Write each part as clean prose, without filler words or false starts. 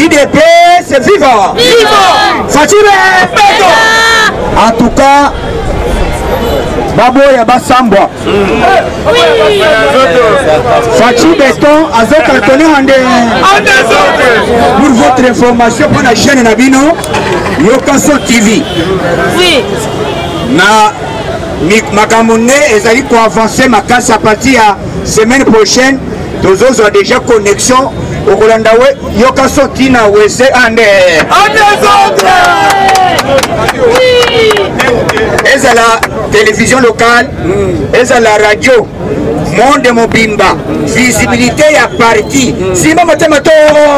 IDPS vivant. Fatime. En tout cas, Baboya Bassambwa. Fachi Béton, Azo Cartonné en pour votre information, pour la chaîne Nabino, Yokaso TV. Oui. Na Makamone, ils allaient pour avancer ma casse à partir de semaine prochaine. Tous autres ont déjà connexion. Au Kolandawe, Yokaso Tina Wese Ande. Et à la télévision locale, et à la radio, Monde Mobimba, visibilité à parti. Si maman Tamato,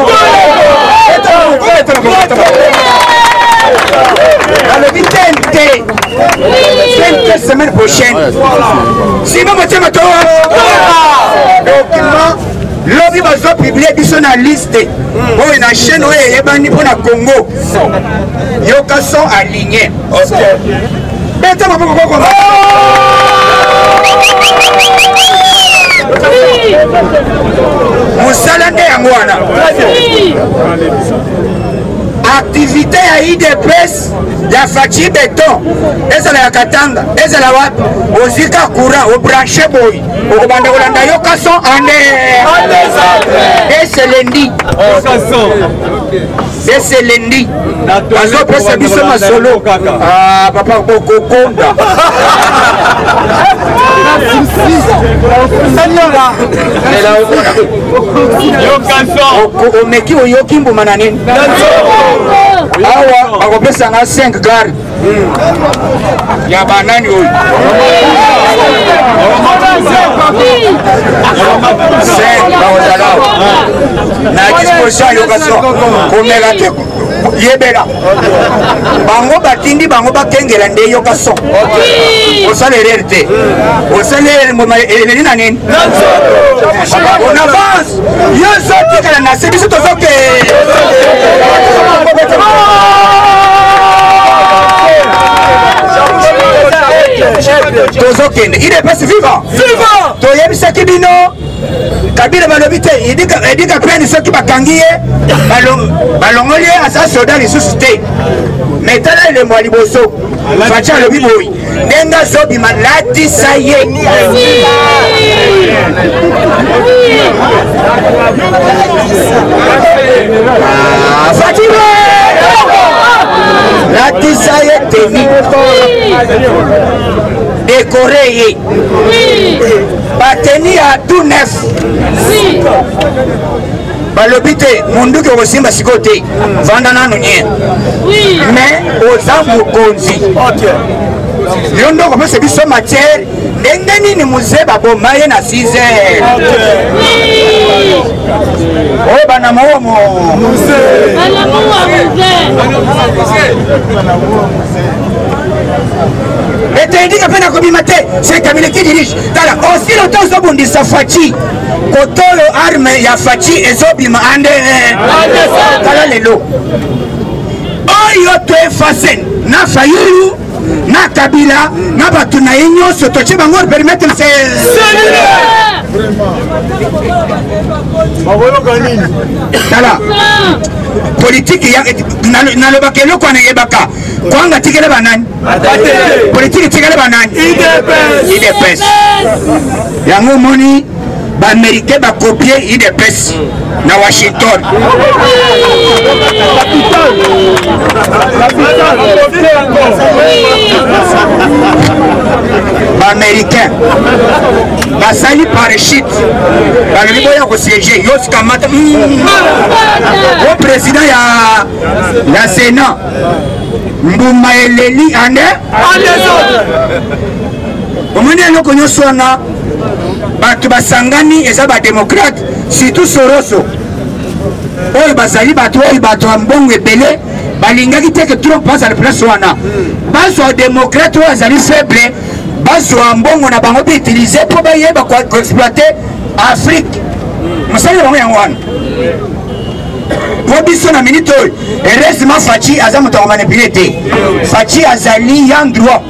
dans le week-end, la semaine prochaine, si maman Tamato, document. L'objet va publier sur la liste. Pour une chaîne où il y a un Congo. Yoka sont alignés. Moussalande Yangwana. Activité à IDPS, la Fachi Béton, et ça la Katanga, et ça la Wap, au Zika Courant, au branché Boy, au Bandaolanda Yokason, et c'est lundi. Et c'est lundi. Parce que c'est du soma solo. Ah, papa, Kokonda. Yokason. Omeki o Yokimbo Mananin. Awa akopesa na 5 gari ya banani huyu 5 baozalao na disposition Yokason komela te yebela bango batindi bango bakengela nde Yokason osala erreur te osala erreur na nini on avance yo sotikala na sebiso tozoke tozokende IDPS vivant toyebisaki bino Kabila balobi te edika peni soki bakangi ye balongoli ye asa soda lisusu te mais tala elembo ya liboso Fachi alobi boyi ndenge azobima latisa ye Fachi latisa ye teni décoré ye bateni ya tout neuf balobi te munduki okosimba sikoyo te vanda nanu nye mais oza mokonzi yo ndoko opesa biso matière ndenge nini muze baboma ye na 6 heures oyo bana mowomo etendika mpe na kobima te c'est Kamile qui dirige tala aussi longtemps ozobundisa Fachi kotolo arme ya Fachi ezobima ande tala lelo oyo toefase na Fayulu na Kabila na bato na ye nyonso totie bango permettre tala politique nalobaka eloko wana eyebaka kwanga tikele banani politique tikele banani IDPS yango moni baaméricain bakopie IDPS na Washington baaméricain basali parachute balobi boya kosiege yosikamata o président ya Sénat Mbuma eleli ande omoni eloko nyonso wana bato basangani eza badémocrate surtout Soroso oyo bazali bato oyo bato ya mbongo ebele balingaki teke Trump azala place wana bazwa démocrate oyo azali faible bazwa mbongo na bango bautilize mpo bayeba koexploite Afrique mosali na bango yango wana po biso na minute oyo heureusement Fachi aza moto akomanipule te Fachi azali yang droit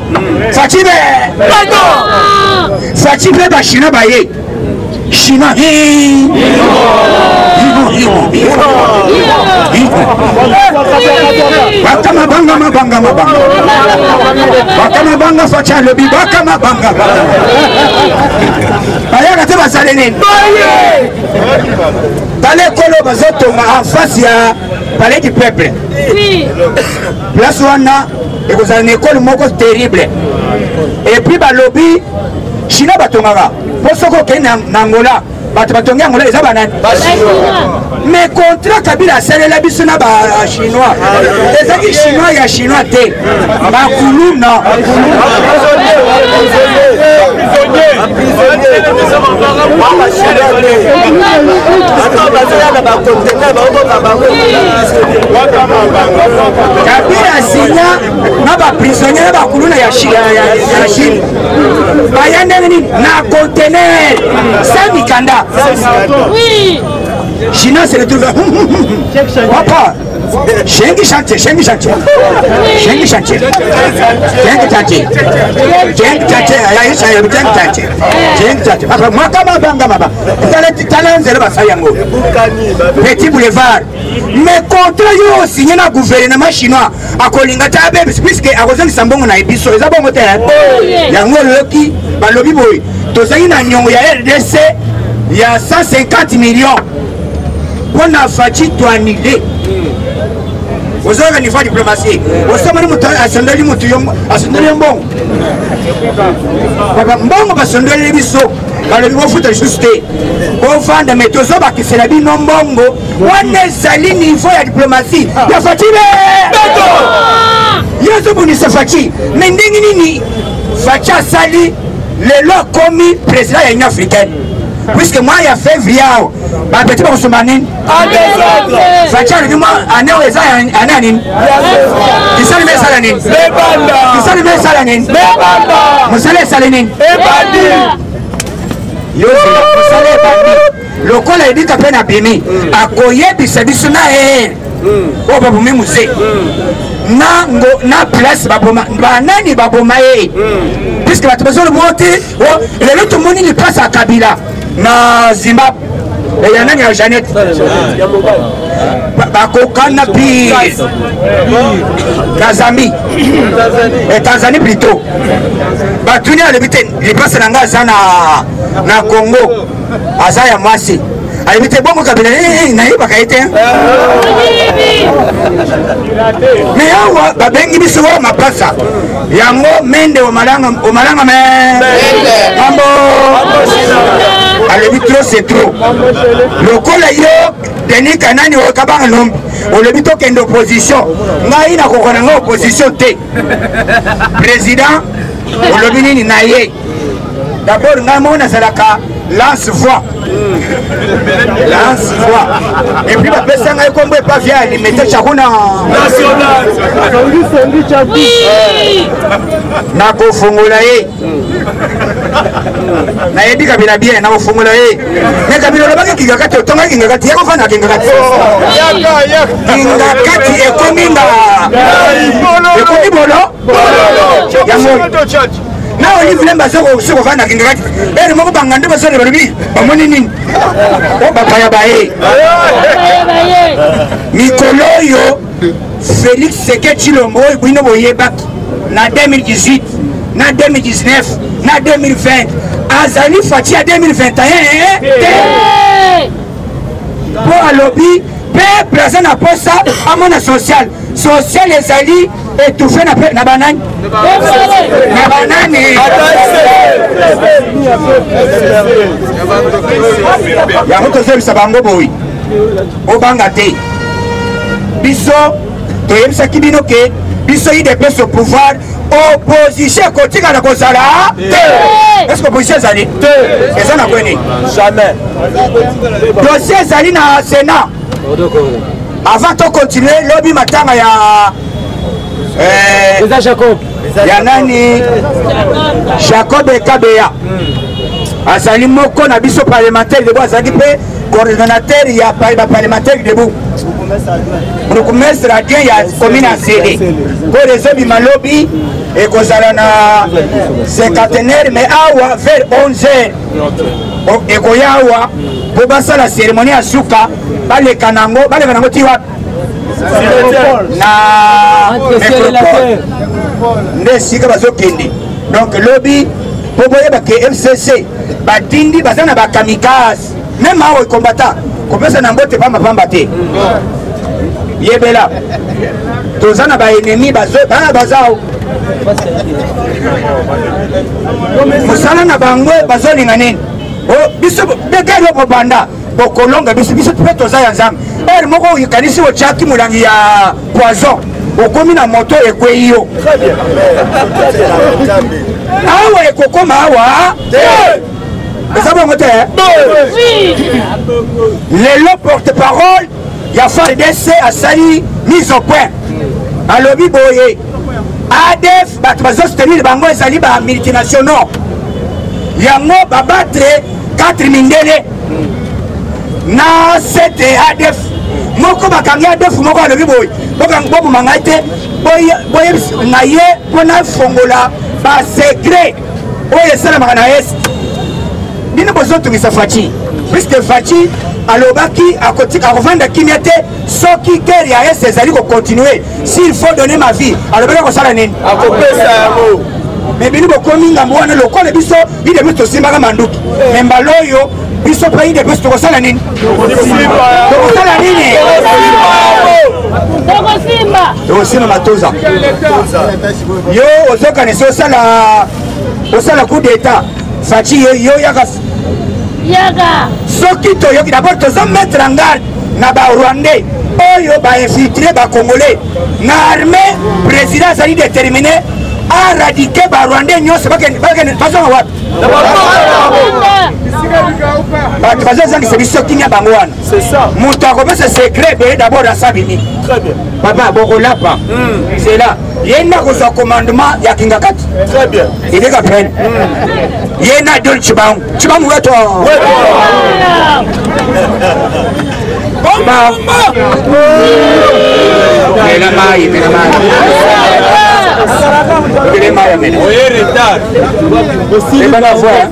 Fachi mpe bachina baye China Bakama banga mabanga mabanga. Bakama banga facha lobi bakama banga. Bayaka te basalene. Dans kolo bazotonga en face ya palais du peuple. Place wana ekozala na école moko terrible. Et puis balobi China batongaka. Posoko ke na Angola. Batongi Angola eza banani. Mais contrat Kabila salela biso na ba chinois. Ezaki chinois ya chinois te. Bakulu na. Kabila signa na ba prisonnier ba kuluna ya Chine. Bayande ni na conteneur sans mikanda. Oui. China se retrouve. Papa. Shengi chantier. Shengi chantier. Papa, moi kama banga maba. Talanzele basayango. Petit boulevard. Mais contrat yo signé na gouvernement chinois akolinga tabe puisque akozangi sambongo na ebiso eza bongo te. Yango loki balobi boy. Tozangi na nyongo ya RDC ya 150 millions. On a fait tout annuler. Vous avez un niveau de diplomatie. Vous savez que vous avez un bon. Bon, parce que vous avez un bon. Vous avez juste. Vous avez un méthode qui est la vie non bongo. On est à niveau de diplomatie. Il y a fatigué. Il y a ce qui est fatigué. Mais Ndingini, Fatia Sali, le lot commis président de l'Union africaine. Puisque moi, il y a février, je vais vous demander. Fatia, je vais vous demander. Qui s'est levé Salanin? Qui s'est levé Salanin? Moussale Salanin? Vous savez, le col a dit qu'à peine abîmé. À Koye, puis c'est du sona et. Oh, bah, vous m'aimez, moussé. Na place, banani babomae. Puisque la besoin de monter, le tout le monde il passe à Kabila. Na Zimbabwe. Et il y en a qui ont Jeannette. Bakokana puis Tanzanie. Et Tanzanie plutôt. Batuni à l'habité, il passe dans na Congo. Azaya Mwasi. À l'habité, bon, Kabila, n'a pas été. Mais awa babengi biso ma pasa. Yango mende o malanga me. Mambo. Le trop c'est trop. Le collègue Denis Kanani au Kabangalom, au le bito qu'en opposition. N'a pas de opposition. Président, au le bini naïe. D'abord, Namona Salaka lance-voix. Lance-voix. Et puis, la personne n'a pas via les métiers Chakuna national. Nako Fongolae. Na yedi kabila bien na Fongola e. Mais kabila ba ki ngaka to tonga ngaka ti ko fana ngaka. Ngaka ti e kominga. E komi bolo. Bolo. Na oli vile mbazo ko so ko fana ngaka. E mo ko bangande baso le babi. Bamoni nini? O baba ya bae. Mikolo yo Félix Seketi Lombo ibino boyeba na 2018. Na 2019, na 2020, Azali Fati à 2021, pour un lobby, présent à poste à mon social, social les alliés étouffés na banane. Na banane. Ya moto zebi sabango boy. Obangate. Biso, to yemsa kibino ke, biso yi dépêche au pouvoir. Opposition côté à la Kosala. Est-ce que l'opposition est allée? Et ça n'a pas connu. Jamais. Dossier est allé dans le Sénat. Avant de continuer, lobby matin, il y a Jacob. Il y a Nani Jacob et Kabea. Azali Moko na biso parlementaire de Boazaki pe coordonnateur il y a pas parlementaire debout. Nous commençons à dire il y a commune à CD. Pour les autres malobi et kozala na cinquantenaire mais awa vers 11h. Et koyawa pour passer la cérémonie à Souka, bale kanango tiwa. na métropole nde sika bazokende donc lobi po boyeba ke FCC batindi baza na bakamikaze même awa ekombata kopesa na mbote pamba te yebela toza na baennemi bana bazao mosala na bango bazolinga nini biso begari okobanda bokolonga biso mpe toza ya nzambe ere moko okanisi otyaki molangi ya poison okomi na moto ekwei yo awa ekokoma awa eza bongo te lelo porte-parole ya FARDC asali mise au point alobi boye ADF bato bazosoutenir bango ezali ba multinationaux yango babatre 4 mindele na 7 ADF moko bakangi ADF moko alobi boye boboma ngai te boye na ye mpona fongola basekret oyo esalamaka na est bino bozotungisa Faci puisque Faci alobaki akovanda kimia te soki guerre ya est ezali kocontinue s'il faut donner ma vie alobaki akosala nini akopesa yango me bino bokomi ngambo wana lokola biso ide biso tosimbaka manduki me mbala oyo biso mpe ide biso tokosala nini tokosala nini tokosimba matoza yo ozokanisi osala coup d'état Faci yo yaka soki toyoki d'abord toza mettre en garde na barwandais oyo bainfiltre bacongolais na armée président azali déterminé aradike barwandais nyonso bazonga wapi bato bazozangisa biso kimia bango wana moto akopesa secret ebele d'abord asabimi papa bokolapa zela ye nda kozwa commandement ya kingakati ideka pene ye na dol chibangu weto mena mai Quelle maille maintenant? Oui, retard. C'est pas la fois.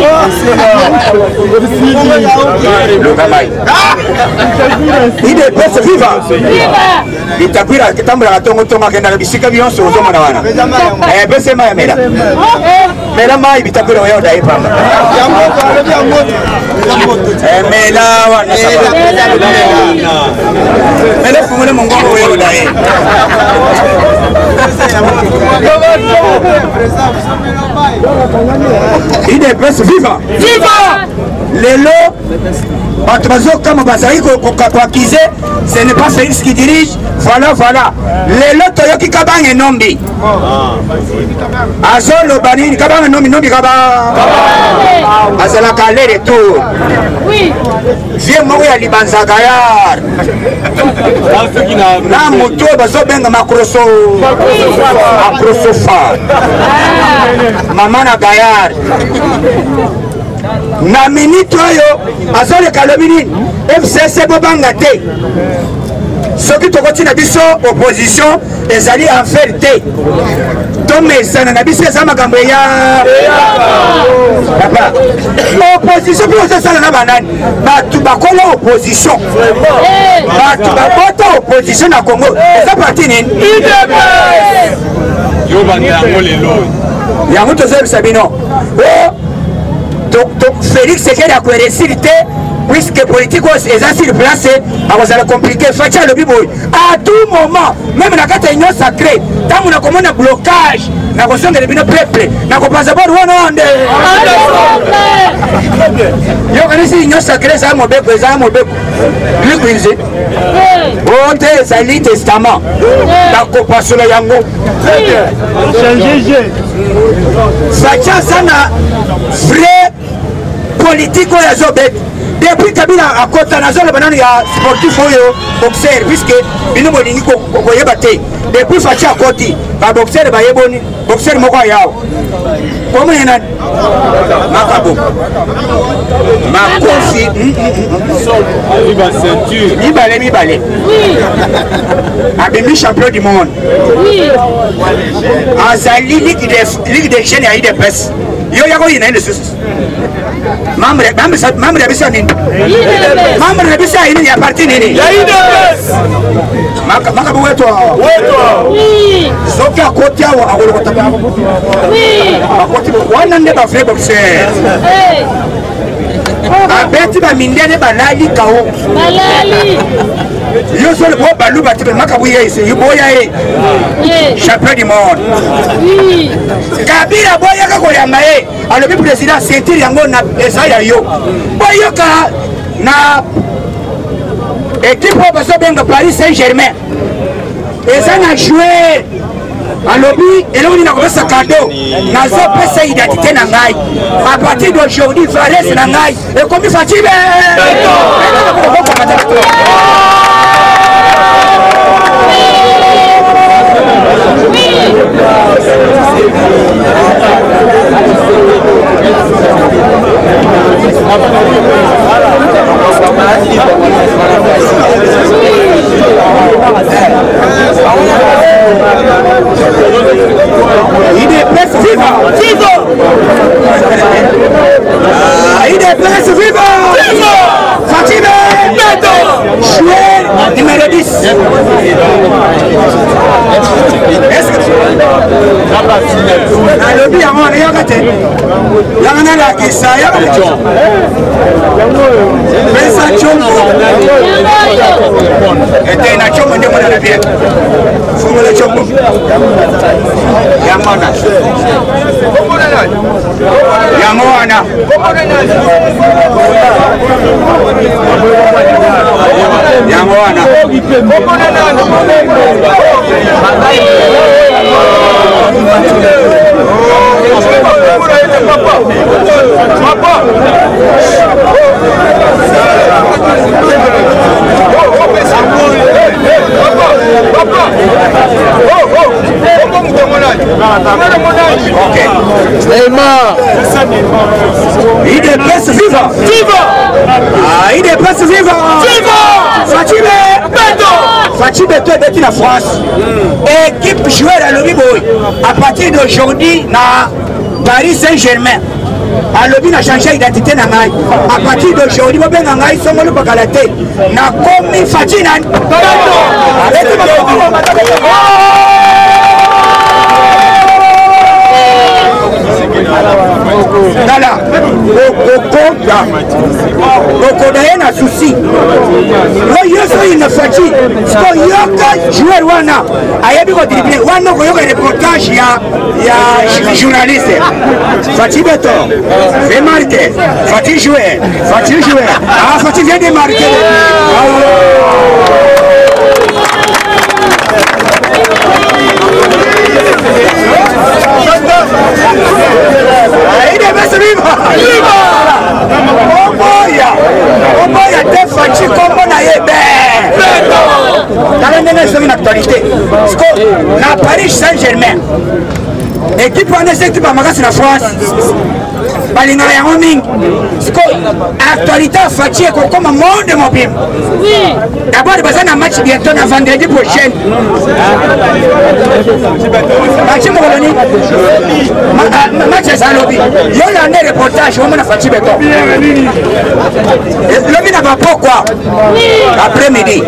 Le Kamaï. Il est presque vivant. Il t'a pris la tambour à ton tour à la bicycle avion sur le Zomanavana. Eh bien, c'est ma mère. Mais la maille, il t'a pris le royaume d'Aïpam. Mais là, mais là, vous voulez mon gars au royaume d'Aïpam. Il est presque vivant. Vivant! Les lots, comme Bazari, ce n'est pas Félix qui dirige. Voilà, voilà. Les lots, Toyoki Kabang et Nombi. Azol, Bani, Kabang et Nombi, Nombi Kabang. Azala Kalé, retour. Oui. Viens mourir à Libanza Gayar. Na moto, Bazo Benga Makroso. Makrosofa. Maman à Gayar. Na minute oyo azole kalomini FCC bobanga te soki tokoti na biso opposition ezali en faire te tomesana na biso eza makambo ya papa opposition mpo ozosala na banani bato bakola opposition bato babota opposition na Congo eza parti nini yango tozoyebisa bino Félix Sekedi a réussir puisque politique est sur place, c'est compliqué. Facha le bibo à tout moment, même dans la union sacrée, tant on a comme un blocage, la question de le peuple, n'a pas passé par one. Yo connaissez l'union sacrée, ça mon bébé, ça mon bébé. Lui cuisine. Oh, t'es sali testament. La compassion de Yango. Facha sana vrai politique ou ya zobet. Depuis Kabila a kota na zone banani ya sportif oyo boxer puisque bino bolingi ko yeba te depuis Facha a koti ba boxer ba yeboni boxer moko yao komo yana makabo makofi iba ceinture mibale oui abemi champion du monde oui azali ligue des jeunes ya IDPS Yo yako ina ile susu. Membre ya bisa nini? Membre ya bisa ini ya parti nini? Ya IDPS. Maka wetu hao. Soka koti hao akolo kotaka. Akoti wana ndeba boxer. Abeti ba mindene balali kao. Balali. Yo solo bo balu batibe makabuye ise yuboya champion du monde. Kabila boya ka koyamba alobi president sentir yango na esaya yo. Boyo ka na équipe baso benga Paris Saint-Germain. Eza na jouer alobi eloni na kopesa cadeau nazo pesa identité na ngai à partir d'aujourd'hui Fares na ngai et comme Fatibe IDPS viva! Viva! IDPS viva! Viva! Fatime! Beto! Joueur numéro 10. Est-ce que alobi yango wana yoka te yango nalakisa pesa chombo ete na chombo nde mwana na bien fungola chombo yango wana yango wana yango wana IDPS viva! Viva! IDPS viva! Viva! Fatime! Beto! Fatime Beto est la France. Équipe joueur à l'Obiboy. À partir d'aujourd'hui, na Paris Saint-Germain. Alobi na changé d'identité na ngai. À partir d'aujourd'hui, mo benga ngai songo le bakalate. Na komi Fatina. Dala, Okodaye na souci. Yoso il fati. Sko yoka joueur wana. Ayebi ko dribble. Wana ko yoka reportage ya journaliste. Fati Beto. Fait marquer. Fati joueur. Fati joueur. Ah Fati vient de marquer. IDPS viva! Viva! Oboya te fachi kombo na yebe! Tala ndenge soki na actualité. Na Paris Saint-Germain. Équipe wana eza équipe ya makasi na France. Balingaka yango mingi. Actualité ya Fachi ekokoma monde mobile. D'abord baza na match bientôt na vendredi prochain. Fachi mokoloni. Match eza lobi. Yo lande reportage omona Fachi Beto. Lobi na bapokwa. Après-midi.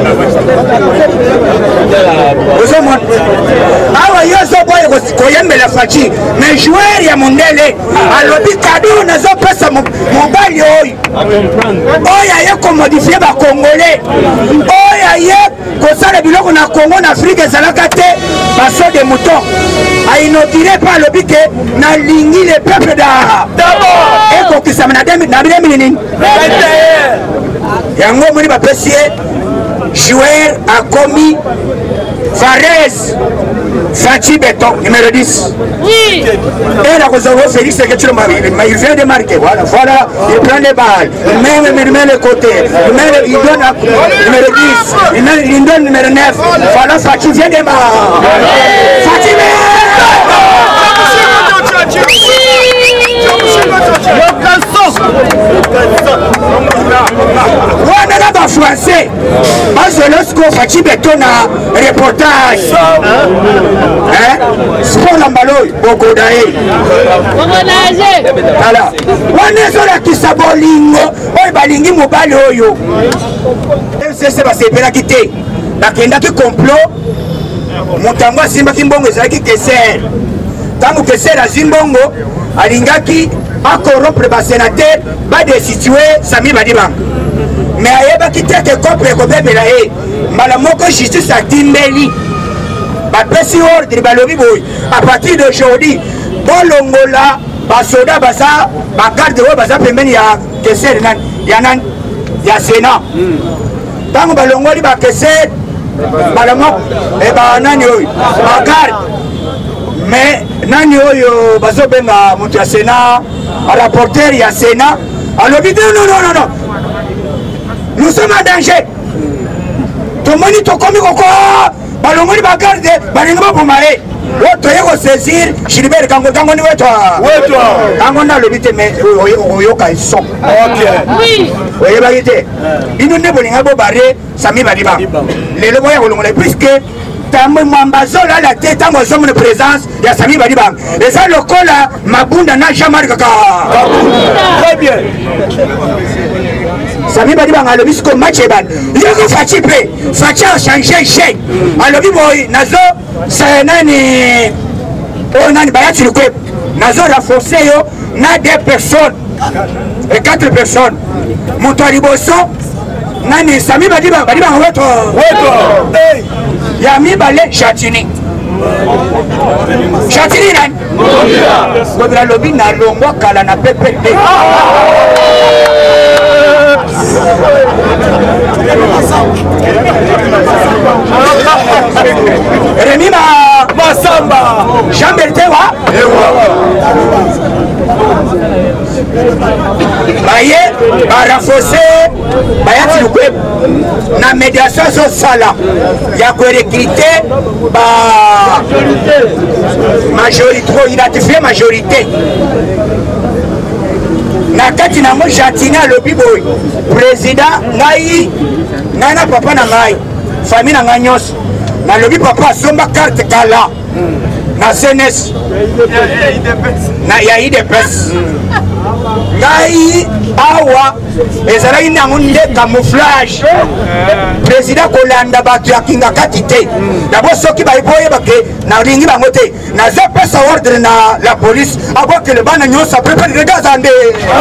Ozomona. Awa yo zoboye koyembela Fachi. Mais joueur ya mondele alobi cadeau nazo pesa mobali oyo. Oyo aye komodifie ba Congolais. Oyo aye kosala biloko na Congo na Afrique ezalaka te baso de mouton. Ainauguré par alobi ke na lingi le peuple d'abord. Ekokisama na 2000 yango moni bapesi joueur a commis Fares Fachi Beto, numéro 10. Oui. Et la cause de Félix, c'est que tu il vient de marquer. Voilà, voilà, il prend les balles, il met le côté, il donne numéro 10, il donne numéro 9. Voilà, Fachi vient de marquer. Fachi wana na ba français Bazolosko Fachi Betona reportage. Sport Lambaloy, Bogodae. Voilà. Wanezola Kisabolingo, Oy Balingi Mobile Oyo. C'est parce que la quitter. La Kenda qui complot. Moutangwa Simba Kimbongo, c'est qui Kesser. Tant que c'est la Zimbongo, Alingaki, a corrompre le sénateur, va destituer Sami Badibang. Mais ayeba qui t'a que contre le gouvernement là et malamoko justice a timbeli ba pesi ordre balobi boy à partir d'aujourd'hui bolongola ba soda basa ba garde wo basa pembeni ya keser nan ya Sénat tango balongoli ba keser malamoko e ba nani oy ba garde mais nani oyo bazo benga mutu ya Sénat a rapporteur ya Sénat alobi non. Nous sommes en danger. Tout le monde est comme quoi. Balongoli bagarde, balingoma pomare. Woto yego saisir, Gilbert Kango ni weto. Weto. Kango na lobite me oyoka iso. OK. Oui. Oye bagite. Inu ne bolinga bo bare Sami Badiba. Lelo boya kolongola puisque tambo mambazola la tête en somme de présence ya Sami Badiba. Et ça le cola mabunda na jamais kaka. Très bien. Sami Badiba a lobby comme match ban. Yego Fachi pe. Fachi a changé chèque. A lobby boy nazo c'est nani. Oh nani bayati le kweb. Nazo renforcer yo na 2 personnes. Et 4 personnes. Montori bosso nani Sami Badiba weto. Hey. Yami balé Chatini. Chatini nani. Kodra lobby na longwa kala na PPD. Rémi Massamba Jean-Bertewa Baye a renforcé Bayati Lukweb na médiation sociale il y a recruté majorité identifié majorité na kati na mo Jatina lobi boy président ngai nana papa na ngai famille na ngai nyos na lobi papa somba carte kala na CNS na ya IDPS ngai awa ezalaki nango nde camouflage président kolanda bato ya kinga kati te d'abord soki boyebake nalingi bango te nazopesa ordre na la police abokele bana nyonso aprepare regaza nde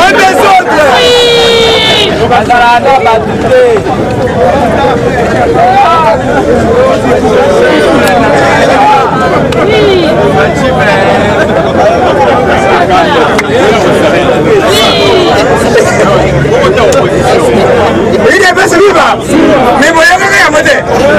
il est pas celui-là mais voyons rien moi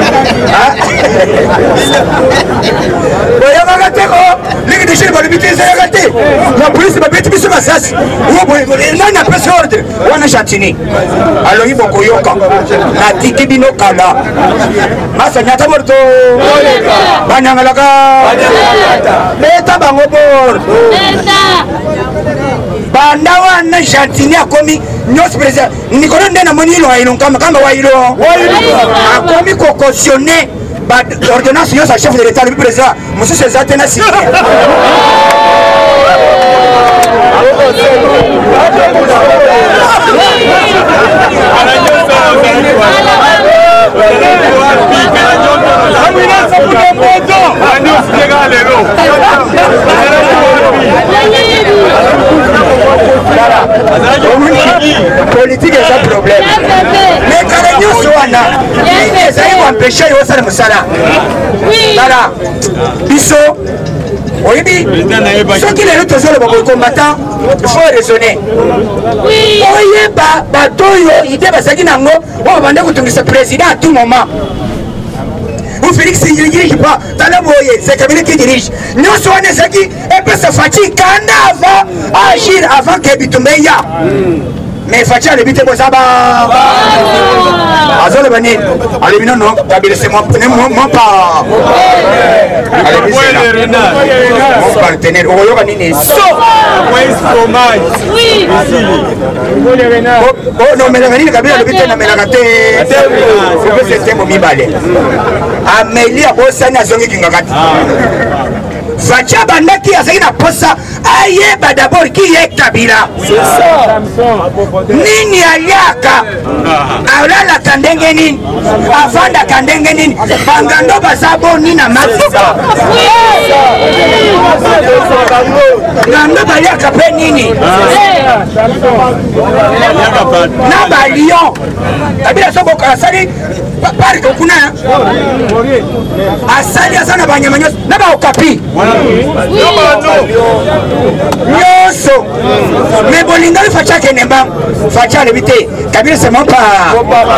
voyons teko les déchets de l'habité c'est raté la police m'a bêté sur ma sas on n'a pas ordre on a Chatini alors il faut koyoka na tiki bino kala masa nyata morto banyangalaka beta bango bor banda wana Chatini akomi nyos président Nicolas ndena monilo ayino kama wailo akomi ko cautionner ba ordonnance yo sa chef de l'état le président monsieur César tena signé politique est un problème mais quand nous sommes ça va empêcher au sein de Moussala voilà biso oyebi soki lelo tozoloba combattant il faut raisonner oyeba bato oyo ide bazalaki nango oyo bande kotungisa président à tout moment ou Félix il dirige pas tala boye c'est Kabila qui dirige nyonso wana ezalaki epesa Fachi kanda avant agir avant que bitumbeya mais Fachi alebi te bozaba azoloba nini alebi non Kabila c'est mon pas mon partenaire oyoka nini oui oh non mais la Kabila alebi te na melaka te c'est mibale Amélie abosani azongi kingakati Facha bandaki azaki na posa ayeba d'abord qui est Kabila nini aliaka alalaka ndenge nini avandaka ndenge nini bangando baza boni na masisa ngando baliaka mpe nini na balion Kabila soko asali parke kuna asali aza na banyama nyonso na baokapi nyonso me bolinga Facha kende mbangu Facha alebi te Kabila c'est mon pas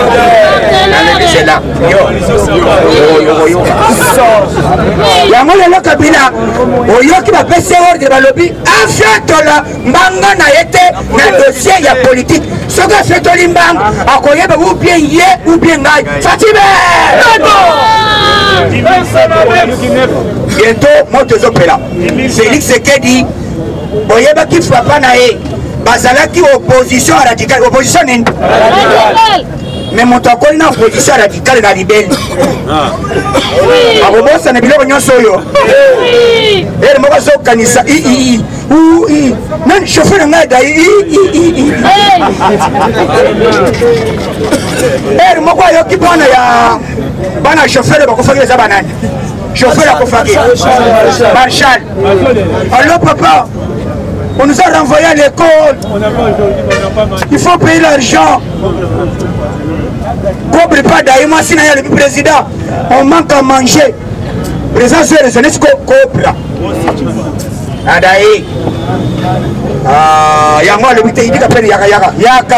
yango lelo Kabila oyoki bapesi ordre balobi afiatola mbanga na ye te na dossier ya politique soki afiatoli mbangu akoyeba ou bien ye ou bien ngai Fatime bientôt moto ezopela Félix Sekedi boyebaki papa na ye bazalaki opposition radicale opposition nini mais moto akoli na opposition radicale na libeli akobosana biloko nyonso oyo ere moko azokanisa nani chauffeur ngai da ere moko ayoki bana ya bana chauffeur bakofaki eza banani chauffeur akofaki Marshal allo papa on nous a renvoyé à l'école il faut payer l'argent cobre pas d'ailleurs moi si le président on manque à manger président sur les années cobra adaye yango alobi te idika pene yaka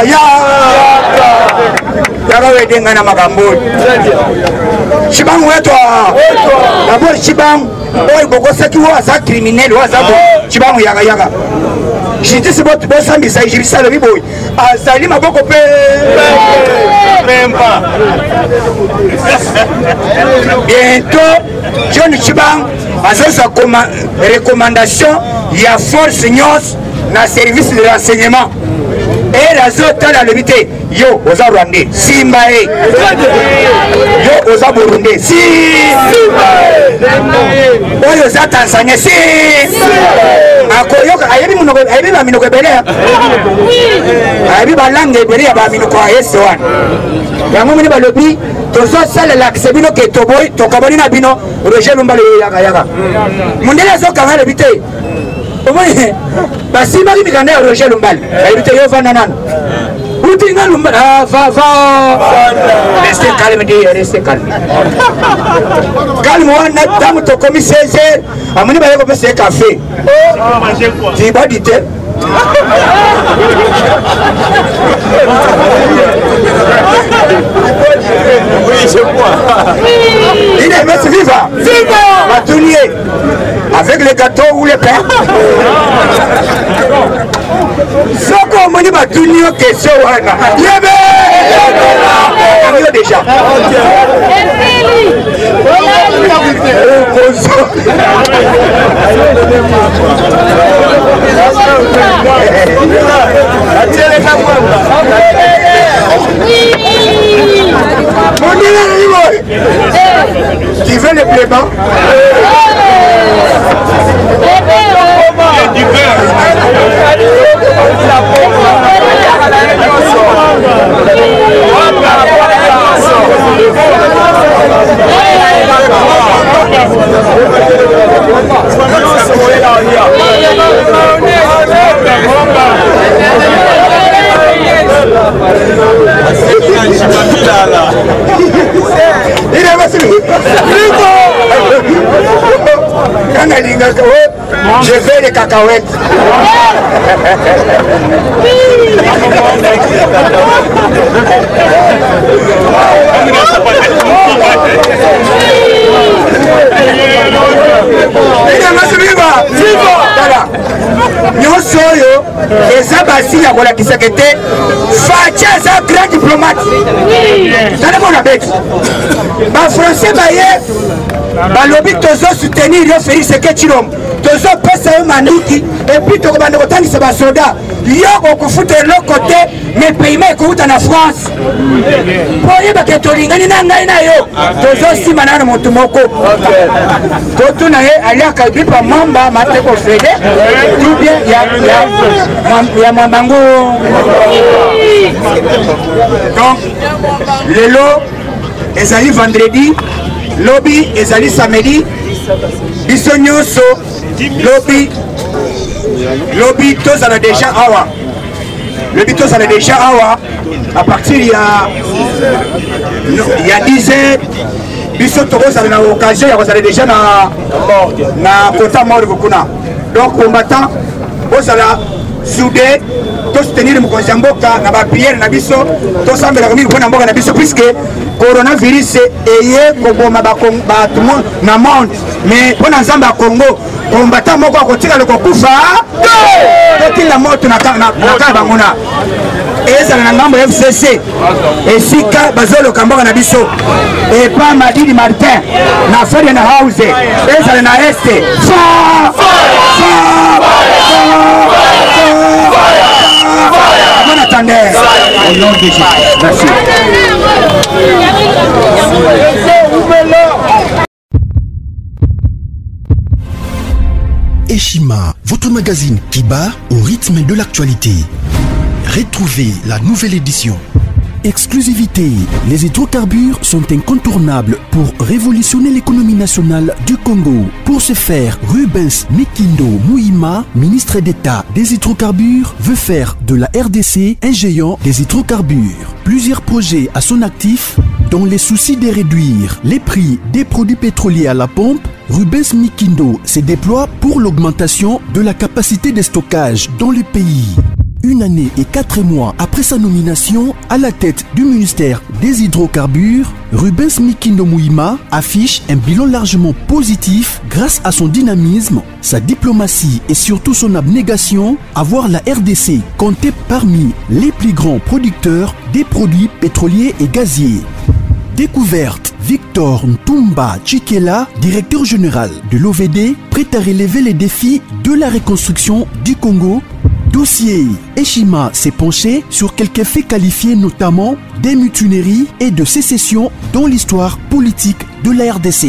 wedenga na makambo Chibangu wetu d'abord Chibangu oyo bokosaki wo aza criminel wo aza Chibangu yaka justice bosambisa ejibisa lobi boye azali maboko mpe bientôt John Chibangu azozwa recommandation ya force nyonso na service de renseignement et azotala alobi te yo oza rwandais simba ye yo oza burundais si oyo oza tanzania si akoyoka ayebi baminoko ebele ayebi balangue ebele ya baminoko ya ese wana yango moni balobi tozosalela akise bino ke toboyi tokaboni na bino Roger Lumbala yaka mondele azokanga alobi te omoni basimbaki mikanda ya Roger Lumbala ayebi te yo vanda nano utinga Lumbala va restez calme dit restez calme calme wana tango tokomi 16h amoni baye kopesa café tibadi te il est monsieur viva Batunier avec le gâteau ou le pain soko moni Batunier question wana yebe déjà tu veux le blé blanc? Du beurre. Je fais des cacahuètes. nyonso oyo eza basi ya kolakisa kete Facha eza grand diplomate tala mona beti bafrançais baye balobi tozo soutenir yo Félix Sekedi Tshilombo tozopesa yo manduki epuis tokobanda kotangisa basoda yo okofuta eloko te me paiement ekouta na France po oyebake tolingani na ngai na yo tozosima nano motu moko totuna ye aliaka bipa mwamba mateko fede tout bien ya mwambangu. Donc lelo ezali vendredi lobi ezali samedi biso nyonso lobi tozala déjà awa lobi tozala déjà awa à partir ya 10h biso tokozala na occasion ya kozala déjà na kota mort kuna. Donc combattant bozala soudé tosoutenir mokonzi ya mboka na bapriere na biso tosambelaka mingi mpona mboka na biso puisque coronavirus eye koboma bato na monde mais mpona nzambe ya Congo kombata moko akotikala kokufa totila moto na kala banguna ezala na ngambo ya FCC esika bazoloka mboka na biso epa Madidi Martin na Ferdinand House ezala na este bon attendez au nom de Jésus. Merci. Eshima, votre magazine qui bat au rythme de l'actualité. Retrouvez la nouvelle édition. Exclusivité, les hydrocarbures sont incontournables pour révolutionner l'économie nationale du Congo. Pour ce faire, Rubens Mikindo Mouima, ministre d'État des hydrocarbures, veut faire de la RDC un géant des hydrocarbures. Plusieurs projets à son actif, dans les soucis de réduire les prix des produits pétroliers à la pompe, Rubens Mikindo se déploie pour l'augmentation de la capacité de stockage dans le pays. Une année et 4 mois après sa nomination à la tête du ministère des hydrocarbures, Rubens Mikindo Mouima affiche un bilan largement positif grâce à son dynamisme, sa diplomatie et surtout son abnégation à voir la RDC compter parmi les plus grands producteurs des produits pétroliers et gaziers. Découverte, Victor Ntumba Chikela, directeur général de l'OVD, prêt à relever les défis de la reconstruction du Congo. Dossier, Eshima s'est penché sur quelques faits qualifiés notamment des mutineries et de sécession dans l'histoire politique de la RDC.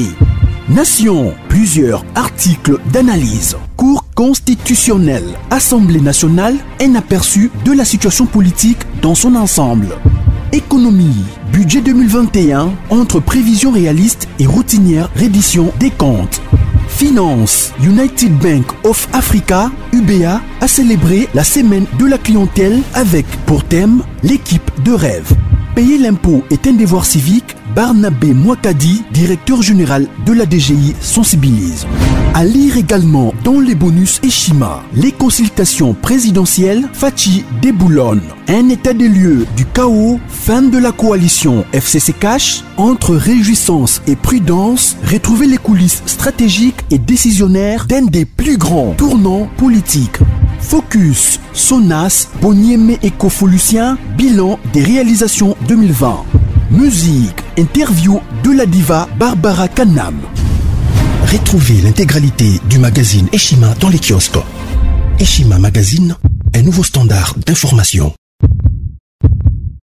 Nation, plusieurs articles d'analyse. Cour constitutionnelle, Assemblée nationale, un aperçu de la situation politique dans son ensemble. Économie, budget 2021, entre prévisions réalistes et routinières reddition des comptes. Finance, United Bank of Africa, UBA, a célébré la semaine de la clientèle avec pour thème l'équipe de rêve. Payer l'impôt est un devoir civique. Barnabé Mwakadi, directeur général de la DGI, sensibilise. À lire également dans les bonus Eshima, les consultations présidentielles Fachi déboulonne. Un état des lieux du chaos, fin de la coalition FCC Cash, entre réjouissance et prudence, retrouver les coulisses stratégiques et décisionnaires d'un des plus grands tournants politiques. Focus, Sonas, Bonieme et Kofolusien, bilan des réalisations 2020. Musique, interview de la diva Barbara Kanam. Retrouvez l'intégralité du magazine Eshima dans les kiosques. Eshima Magazine, un nouveau standard d'information.